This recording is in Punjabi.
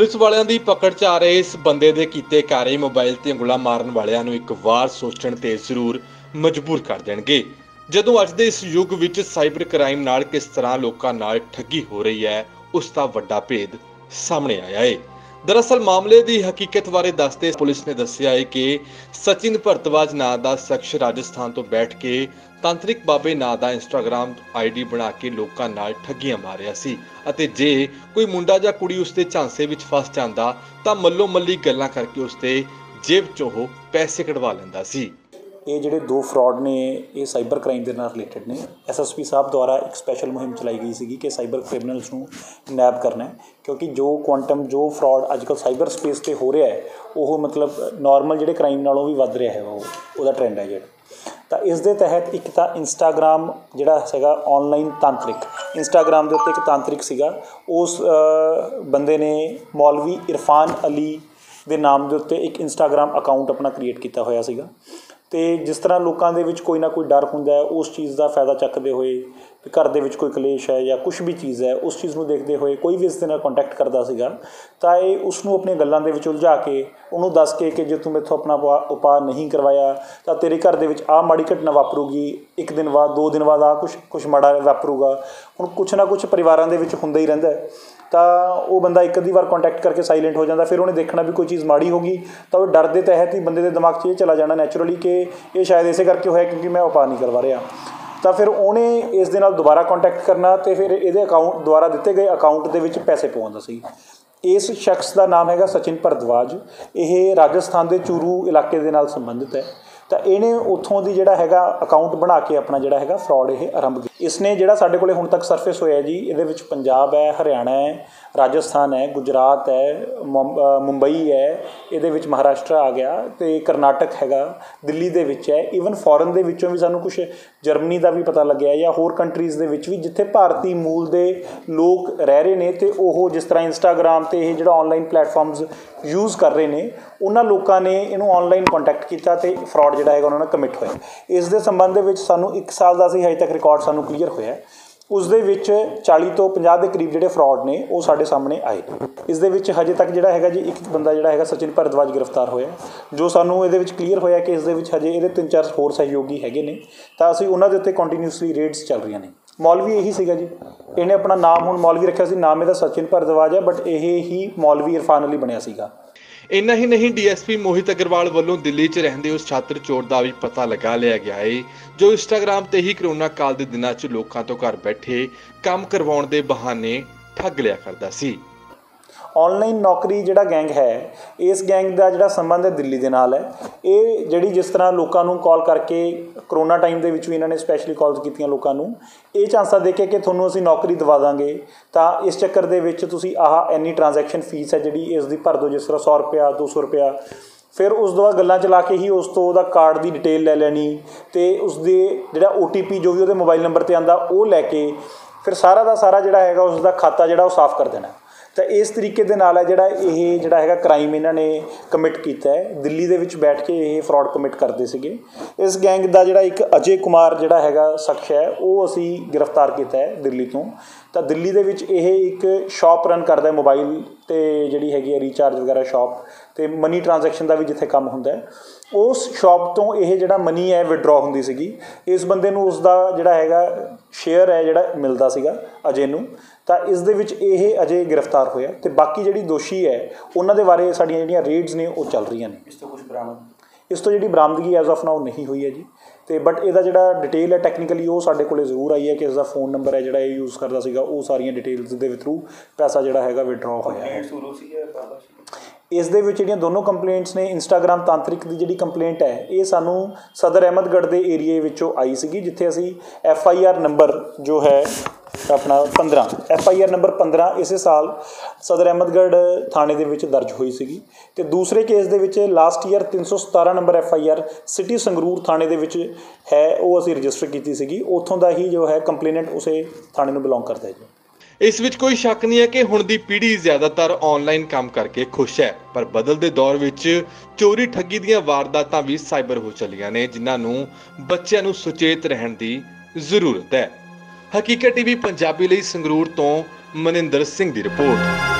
ਪੁਲਿਸ ਵਾਲਿਆਂ ਦੀ ਪਕੜ 'ਚ ਆ ਰਹੇ ਇਸ ਬੰਦੇ ਦੇ ਕੀਤੇ ਕਾਰੇ ਮੋਬਾਈਲ ਤੇ ਉਂਗਲਾਂ ਮਾਰਨ ਵਾਲਿਆਂ ਨੂੰ ਇੱਕ ਵਾਰ ਸੋਚਣ ਤੇ ਜ਼ਰੂਰ ਮਜਬੂਰ ਕਰ ਦੇਣਗੇ। ਜਦੋਂ ਅੱਜ ਦੇ ਇਸ ਯੁੱਗ ਵਿੱਚ ਸਾਈਬਰ ਕ੍ਰਾਈਮ ਨਾਲ ਕਿਸ ਤਰ੍ਹਾਂ ਲੋਕਾਂ ਨਾਲ ਠੱਗੀ ਹੋ ਰਹੀ ਹੈ, ਉਸ ਦਾ ਵੱਡਾ ਭੇਦ ਸਾਹਮਣੇ ਆਇਆ ਹੈ। दरअसल मामले की हकीकत बारे दसते पुलिस ने दस्सिया है कि सचिन भरतवाज नां दा शख्स राजस्थान तो बैठ के तांत्रिक बाबे नां दा इंस्टाग्राम आईडी बना के लोकां नाल ठगियां मारिया सी अते जे कोई मुंडा जां कुड़ी उसदे झांसे विच फस जांदा तां मल्लो मल्ली गल्लां करके उसदे जेब चों पैसे कढवा लैंदा सी। ये ਜਿਹੜੇ ਦੋ ਫਰਾਡ ਨੇ ਇਹ ਸਾਈਬਰ ਕ੍ਰਾਈਮ ਦੇ ਨਾਲ ਰਿਲੇਟਡ ਨੇ। ਐਸਐਸਪੀ ਸਾਹਿਬ ਦੁਆਰਾ ਇੱਕ ਸਪੈਸ਼ਲ ਮੁਹਿੰਮ ਚਲਾਈ ਗਈ ਸੀਗੀ ਕਿ ਸਾਈਬਰ ਕ੍ਰਿਮੀਨਲਸ ਨੂੰ ਨੈਬ ਕਰਨਾ ਹੈ, ਕਿਉਂਕਿ ਜੋ ਫਰਾਡ ਅੱਜ ਕੱਲ੍ਹ ਸਾਈਬਰ ਸਪੇਸ 'ਤੇ ਹੋ ਰਿਹਾ ਹੈ ਉਹ ਮਤਲਬ ਨਾਰਮਲ ਜਿਹੜੇ ਕ੍ਰਾਈਮ ਨਾਲੋਂ ਵੀ ਵੱਧ ਰਿਹਾ ਹੈ, ਉਹਦਾ ਟਰੈਂਡ ਹੈ ਜਿਹੜਾ। ਤਾਂ ਇਸ ਦੇ ਤਹਿਤ ਇੱਕ ਤਾਂ ਇੰਸਟਾਗ੍ਰਾਮ ਜਿਹੜਾ ਸੀਗਾ ਔਨਲਾਈਨ ਤਾਂਤਰਿਕ, ਇੰਸਟਾਗ੍ਰਾਮ ਦੇ ਉੱਤੇ ਇੱਕ ਤਾਂਤਰਿਕ ਸੀਗਾ, ਉਸ ਬੰਦੇ ਨੇ ਮੌਲਵੀ ਇਰਫਾਨ ਅਲੀ ਦੇ ਨਾਮ ਦੇ ਉੱਤੇ ਇੱਕ ਇੰਸਟਾਗ੍ਰਾਮ ਅਕਾਊਂਟ ਆਪਣਾ ਕ੍ਰੀਏਟ ਕੀਤਾ ਹੋਇਆ ਸੀਗਾ। ਅਤੇ ਜਿਸ ਤਰ੍ਹਾਂ ਲੋਕਾਂ ਦੇ ਵਿੱਚ ਕੋਈ ਨਾ ਕੋਈ ਡਰ ਹੁੰਦਾ ਹੈ, ਉਸ ਚੀਜ਼ ਦਾ ਫਾਇਦਾ ਚੱਕਦੇ ਹੋਏ ਘਰ ਦੇ ਵਿੱਚ ਕੋਈ ਕਲੇਸ਼ ਹੈ ਜਾਂ ਕੁਛ ਵੀ ਚੀਜ਼ ਹੈ, ਉਸ ਚੀਜ਼ ਨੂੰ ਦੇਖਦੇ ਹੋਏ ਕੋਈ ਵੀ ਇਸ ਦੇ ਨਾਲ ਕੰਟੈਕਟ ਕਰਦਾ ਸੀਗਾ ਤਾਂ ਇਹ ਉਸ ਨੂੰ ਆਪਣੀਆਂ ਗੱਲਾਂ ਦੇ ਵਿੱਚ ਉਲਝਾ ਕੇ ਉਹਨੂੰ ਦੱਸ ਕੇ ਕਿ ਜੇ ਤੂੰ ਮੈਥੋਂ ਆਪਣਾ ਉਪਾਅ ਨਹੀਂ ਕਰਵਾਇਆ ਤਾਂ ਤੇਰੇ ਘਰ ਦੇ ਵਿੱਚ ਆਹ ਮਾੜੀ ਘਟਨਾ ਵਾਪਰੂਗੀ, ਇੱਕ ਦਿਨ ਬਾਅਦ 2 ਦਿਨ ਬਾਅਦ ਆਹ ਕੁਛ ਮਾੜਾ ਵਾਪਰੂਗਾ। ਹੁਣ ਕੁਛ ਨਾ ਕੁਛ ਪਰਿਵਾਰਾਂ ਦੇ ਵਿੱਚ ਹੁੰਦਾ ਹੀ ਰਹਿੰਦਾ ਹੈ, ਤਾਂ ਉਹ ਬੰਦਾ ਇੱਕ ਅੱਧੀ ਵਾਰ ਕੰਟੈਕਟ ਕਰਕੇ ਸਾਈਲੈਂਟ ਹੋ ਜਾਂਦਾ। ਫਿਰ ਉਹਨੇ ਦੇਖਣਾ ਵੀ ਕੋਈ ਚੀਜ਼ ਮਾੜੀ ਹੋ ਗਈ ਤਾਂ ਉਹ ਡਰ ਦੇ ਤਹਿਤ ਹੀ ਬੰਦੇ ਦੇ ਦਿਮਾਗ 'ਚ ਇਹ ਚਲਾ ਜਾਣਾ ਨੈਚੁਰਲੀ ਕਿ ਇਹ ਸ਼ਾਇਦ ਇਸੇ ਕਰਕੇ ਹੋਇਆ ਕਿਉਂਕਿ ਮੈਂ ਉਪਾਅ ਨਹੀਂ ਕਰਵਾ ਰਿਹਾ। ਤਾਂ ਫਿਰ ਉਹਨੇ ਇਸ ਦੇ ਨਾਲ ਦੁਬਾਰਾ ਕੰਟੈਕਟ ਕਰਨਾ ਅਤੇ ਫਿਰ ਇਹਦੇ ਅਕਾਊਂਟ ਦੁਆਰਾ ਦਿੱਤੇ ਗਏ ਅਕਾਊਂਟ ਦੇ ਵਿੱਚ ਪੈਸੇ ਪਵਾਉਂਦਾ ਸੀ। ਇਸ ਸ਼ਖਸ ਦਾ ਨਾਮ ਹੈਗਾ ਸਚਿਨ ਭਰਦਵਾਜ। ਇਹ ਰਾਜਸਥਾਨ ਦੇ ਚੂਰੂ ਇਲਾਕੇ ਦੇ ਨਾਲ ਸੰਬੰਧਿਤ ਹੈ। ਤਾਂ ਇਹਨੇ ਉੱਥੋਂ ਦੀ ਜਿਹੜਾ ਹੈਗਾ ਅਕਾਊਂਟ ਬਣਾ ਕੇ ਆਪਣਾ ਜਿਹੜਾ ਹੈਗਾ ਫਰਾਡ ਇਹ ਆਰੰਭ ਕੀਤਾ। ਇਸਨੇ ਜਿਹੜਾ ਸਾਡੇ ਕੋਲੇ ਹੁਣ ਤੱਕ ਸਰਫੇਸ ਹੋਇਆ ਜੀ, ਇਹਦੇ ਵਿੱਚ ਪੰਜਾਬ ਹੈ, ਹਰਿਆਣਾ ਹੈ, ਰਾਜਸਥਾਨ ਹੈ, ਗੁਜਰਾਤ ਹੈ, ਮੁੰਬਈ ਹੈ, ਇਹਦੇ ਵਿੱਚ ਮਹਾਰਾਸ਼ਟਰ ਆ ਗਿਆ ਅਤੇ ਕਰਨਾਟਕ ਹੈਗਾ, ਦਿੱਲੀ ਦੇ ਵਿੱਚ ਹੈ। ਈਵਨ ਫੋਰਨ ਦੇ ਵਿੱਚੋਂ ਵੀ ਸਾਨੂੰ ਕੁਛ ਜਰਮਨੀ ਦਾ ਵੀ ਪਤਾ ਲੱਗਿਆ ਜਾਂ ਹੋਰ ਕੰਟਰੀਜ਼ ਦੇ ਵਿੱਚ ਵੀ ਜਿੱਥੇ ਭਾਰਤੀ ਮੂਲ ਦੇ ਲੋਕ ਰਹਿ ਰਹੇ ਨੇ ਅਤੇ ਉਹ ਜਿਸ ਤਰ੍ਹਾਂ ਇੰਸਟਾਗ੍ਰਾਮ 'ਤੇ ਇਹ ਜਿਹੜਾ ਔਨਲਾਈਨ ਪਲੈਟਫਾਰਮਸ ਯੂਜ਼ ਕਰ ਰਹੇ ਨੇ, ਉਹਨਾਂ ਲੋਕਾਂ ਨੇ ਇਹਨੂੰ ਔਨਲਾਈਨ ਕੰਟੈਕਟ ਕੀਤਾ ਅਤੇ ਫਰਾਡ ਜਿਹੜਾ ਹੈਗਾ ਉਹਨਾਂ ਨਾਲ ਕਮਿਟ ਹੋਇਆ। ਇਸ ਦੇ ਸੰਬੰਧ ਦੇ ਵਿੱਚ ਸਾਨੂੰ 1 ਸਾਲ ਦਾ ਹਜੇ ਤੱਕ ਰਿਕਾਰਡ ਸਾਨੂੰ ਕਲੀਅਰ ਹੋਇਆ। ਉਸ ਦੇ ਵਿੱਚ 40 ਤੋਂ 50 ਦੇ ਕਰੀਬ ਜਿਹੜੇ ਫਰਾਡ ਨੇ ਉਹ ਸਾਡੇ ਸਾਹਮਣੇ ਆਏ। ਇਸ ਦੇ ਵਿੱਚ ਹਜੇ ਤੱਕ ਜਿਹੜਾ ਹੈਗਾ ਜੀ ਇੱਕ ਬੰਦਾ ਜਿਹੜਾ ਹੈਗਾ ਸਚਿਨ ਭਰਦਵਾਜ ਗ੍ਰਿਫਤਾਰ ਹੋਇਆ, ਜੋ ਸਾਨੂੰ ਇਹਦੇ ਵਿੱਚ ਕਲੀਅਰ ਹੋਇਆ ਕਿ ਇਸ ਦੇ ਵਿੱਚ ਹਜੇ ਇਹਦੇ 3-4 ਹੋਰ ਸਹਿਯੋਗੀ ਹੈਗੇ ਨੇ, ਤਾਂ ਅਸੀਂ ਉਹਨਾਂ ਦੇ ਉੱਤੇ ਕੰਟੀਨਿਊਸਲੀ ਰੇਡਸ ਚੱਲ ਰਹੀਆਂ ਨੇ। ਮੌਲਵੀ ਇਹੀ ਸੀਗਾ ਜੀ, ਇਹਨੇ ਆਪਣਾ ਨਾਮ ਹੁਣ ਮੌਲਵੀ ਰੱਖਿਆ ਸੀ, ਨਾਮ ਇਹਦਾ ਸਚਿਨ ਭਰਦਵਾਜ ਹੈ, ਬਟ ਇਹ ਹੀ ਮੌਲਵੀ ਇਰਫਾਨ ਅਲੀ ਬਣਿਆ ਸੀਗਾ। ਇੰਨਾ ਹੀ ਨਹੀਂ, ਡੀਐਸਪੀ ਮੋਹਿਤ ਅਗਰਵਾਲ ਵੱਲੋਂ ਦਿੱਲੀ 'ਚ ਰਹਿੰਦੇ ਉਸ ਛਾਤਰ ਚੋਰ ਦਾ ਵੀ ਪਤਾ ਲਗਾ ਲਿਆ ਗਿਆ ਹੈ ਜੋ ਇੰਸਟਾਗ੍ਰਾਮ ਤੇ ਹੀ ਕਰੋਨਾ ਕਾਲ ਦੇ ਦਿਨਾਂ 'ਚ ਲੋਕਾਂ ਤੋਂ ਘਰ ਬੈਠੇ ਕੰਮ ਕਰਵਾਉਣ ਦੇ ਬਹਾਨੇ ਠੱਗ ਲਿਆ ਕਰਦਾ ਸੀ। ਔਨਲਾਈਨ ਨੌਕਰੀ ਜਿਹੜਾ ਗੈਂਗ ਹੈ, ਇਸ ਗੈਂਗ ਦਾ ਜਿਹੜਾ ਸੰਬੰਧ ਹੈ ਦਿੱਲੀ ਦੇ ਨਾਲ ਹੈ। ਇਹ ਜਿਹੜੀ ਜਿਸ ਤਰ੍ਹਾਂ ਲੋਕਾਂ ਨੂੰ ਕਾਲ ਕਰਕੇ ਕਰੋਨਾ ਟਾਈਮ ਦੇ ਵਿੱਚ ਵੀ ਇਹਨਾਂ ਨੇ ਸਪੈਸ਼ਲੀ ਕਾਲਸ ਕੀਤੀਆਂ ਲੋਕਾਂ ਨੂੰ ਇਹ ਝਾਂਸਾ ਦੇ ਕੇ ਕਿ ਤੁਹਾਨੂੰ ਅਸੀਂ ਨੌਕਰੀ ਦਿਵਾ ਦਾਂਗੇ, ਤਾਂ ਇਸ ਚੱਕਰ ਦੇ ਵਿੱਚ ਤੁਸੀਂ ਇੰਨੀ ਟ੍ਰਾਂਜੈਕਸ਼ਨ ਫੀਸ ਹੈ ਜਿਹੜੀ ਇਸ ਦੀ ਭਰ ਦਿਓ, ਜਿਸ ਤਰ੍ਹਾਂ 100 ਰੁਪਇਆ 200 ਰੁਪਇਆ। ਫਿਰ ਉਸ ਤੋਂ ਬਾਅਦ ਗੱਲਾਂ ਚਲਾ ਕੇ ਹੀ ਉਸ ਤੋਂ ਉਹਦਾ ਕਾਰਡ ਦੀ ਡਿਟੇਲ ਲੈ ਲੈਣੀ ਅਤੇ ਉਸਦੇ ਜਿਹੜਾ OTP ਜੋ ਵੀ ਉਹਦੇ ਮੋਬਾਈਲ ਨੰਬਰ 'ਤੇ ਆਉਂਦਾ ਉਹ ਲੈ ਕੇ ਫਿਰ ਸਾਰਾ ਦਾ ਸਾਰਾ ਜਿਹੜਾ ਹੈਗਾ ਉਸ ਦਾ ਖਾਤਾ ਜਿਹੜਾ ਉਹ ਸਾਫ਼ ਕਰ ਦੇਣਾ। ਤਾਂ ਇਸ ਤਰੀਕੇ ਦੇ ਨਾਲ ਹੈ ਜਿਹੜਾ ਹੈਗਾ ਕ੍ਰਾਈਮ ਇਹਨਾਂ ਨੇ ਕਮਿਟ ਕੀਤਾ ਹੈ। ਦਿੱਲੀ ਦੇ ਵਿੱਚ ਬੈਠ ਕੇ ਇਹ ਫਰਾਡ ਕਮਿਟ ਕਰਦੇ ਸੀਗੇ। ਇਸ ਗੈਂਗ ਦਾ ਜਿਹੜਾ ਇੱਕ ਅਜੇ ਕੁਮਾਰ ਜਿਹੜਾ ਹੈਗਾ ਸ਼ਖਸ ਹੈ ਉਹ ਅਸੀਂ ਗ੍ਰਿਫਤਾਰ ਕੀਤਾ ਹੈ ਦਿੱਲੀ ਤੋਂ। ਤਾਂ ਦਿੱਲੀ ਦੇ ਵਿੱਚ ਇਹ ਇੱਕ ਸ਼ਾਪ ਰਨ ਕਰਦਾ ਮੋਬਾਈਲ 'ਤੇ ਜਿਹੜੀ ਹੈਗੀ ਹੈ ਰੀਚਾਰਜ ਵਗੈਰਾ ਸ਼ਾਪ ਅਤੇ ਮਨੀ ਟ੍ਰਾਂਜੈਕਸ਼ਨ ਦਾ ਵੀ ਜਿੱਥੇ ਕੰਮ ਹੁੰਦਾ ਹੈ, ਉਸ ਸ਼ਾਪ ਤੋਂ ਇਹ ਜਿਹੜਾ ਮਨੀ ਹੈ ਵਿਡਰੋ ਹੁੰਦੀ ਸੀਗੀ। ਇਸ ਬੰਦੇ ਨੂੰ ਉਸਦਾ ਜਿਹੜਾ ਹੈਗਾ ਸ਼ੇਅਰ ਹੈ ਜਿਹੜਾ ਮਿਲਦਾ ਸੀਗਾ ਅਜੇ ਨੂੰ। ਤਾਂ ਇਸ ਦੇ ਵਿੱਚ ਇਹ ਅਜੇ ਗ੍ਰਿਫਤਾਰ ਹੋਇਆ ਅਤੇ ਬਾਕੀ ਜਿਹੜੀ ਦੋਸ਼ੀ ਹੈ ਉਹਨਾਂ ਦੇ ਬਾਰੇ ਸਾਡੀਆਂ ਜਿਹੜੀਆਂ ਰੇਡਸ ਨੇ ਉਹ ਚੱਲ ਰਹੀਆਂ ਨੇ। ਇਸ ਤੋਂ ਜਿਹੜੀ ਬਰਾਮਦਗੀ ਐਜ਼ ਆਫ ਨਾਓ ਨਹੀਂ ਹੋਈ ਹੈ ਜੀ, ਅਤੇ ਬਟ ਇਹਦਾ ਜਿਹੜਾ ਡਿਟੇਲ ਹੈ ਟੈਕਨੀਕਲੀ ਉਹ ਸਾਡੇ ਕੋਲ ਜ਼ਰੂਰ ਆਈ ਹੈ ਕਿ ਇਸਦਾ ਫ਼ੋਨ ਨੰਬਰ ਹੈ ਜਿਹੜਾ ਇਹ ਯੂਜ਼ ਕਰਦਾ ਸੀਗਾ, ਉਹ ਸਾਰੀਆਂ ਡਿਟੇਲਸ ਦੇ ਥਰੂ ਪੈਸਾ ਜਿਹੜਾ ਹੈਗਾ ਵਿਡਰੋ ਹੋਇਆ ਹੈ। ਇਸ ਦੇ ਵਿੱਚ ਜਿਹੜੀਆਂ ਦੋਨੋਂ ਕੰਪਲੇਂਟਸ ਨੇ, ਇੰਸਟਾਗ੍ਰਾਮ ਤਾਂਤਰਿਕ ਦੀ ਜਿਹੜੀ ਕੰਪਲੇਂਟ ਹੈ ਇਹ ਸਾਨੂੰ ਸਦਰ ਅਹਿਮਦਗੜ੍ਹ ਦੇ ਏਰੀਏ ਵਿੱਚੋਂ ਆਈ ਸੀਗੀ, ਜਿੱਥੇ ਅਸੀਂ FIR ਨੰਬਰ ਜੋ ਹੈ ਆਪਣਾ 15 FIR ਨੰਬਰ 15 ਇਸੇ ਸਾਲ ਸਦਰ ਅਹਿਮਦਗੜ੍ਹ ਥਾਣੇ ਦੇ ਵਿੱਚ ਦਰਜ ਹੋਈ ਸੀਗੀ। ਅਤੇ ਦੂਸਰੇ ਕੇਸ ਦੇ ਵਿੱਚ last year 317 number FIR city Sangrur ਥਾਣੇ ਦੇ ਵਿੱਚ ਹੈ, ਉਹ ਅਸੀਂ ਰਜਿਸਟਰ ਕੀਤੀ ਸੀਗੀ। ਉੱਥੋਂ ਦਾ ਹੀ ਜੋ ਹੈ ਕੰਪਲੇਨੈਂਟ ਉਸੇ ਥਾਣੇ ਨੂੰ ਬਿਲੋਂਗ ਕਰਦਾ ਹੈ ਜੀ। ਇਸ ਵਿੱਚ ਕੋਈ ਸ਼ੱਕ ਨਹੀਂ ਹੈ ਕਿ ਹੁਣ ਦੀ ਪੀੜ੍ਹੀ ਜ਼ਿਆਦਾਤਰ ਆਨਲਾਈਨ ਕੰਮ ਕਰਕੇ ਖੁਸ਼ ਹੈ, ਪਰ ਬਦਲਦੇ ਦੌਰ ਵਿੱਚ ਚੋਰੀ ਠੱਗੀ ਦੀਆਂ ਵਾਰਦਾਤਾਂ ਵੀ ਸਾਈਬਰ ਹੋ ਚੱਲੀਆਂ ਨੇ, ਜਿਨ੍ਹਾਂ ਨੂੰ ਬੱਚਿਆਂ ਨੂੰ ਸੁਚੇਤ ਰਹਿਣ ਦੀ ਜ਼ਰੂਰਤ ਹੈ। ਹਕੀਕਤ TV ਪੰਜਾਬੀ ਲਈ ਸੰਗਰੂਰ ਤੋਂ ਮਨਿੰਦਰ ਸਿੰਘ ਦੀ ਰਿਪੋਰਟ।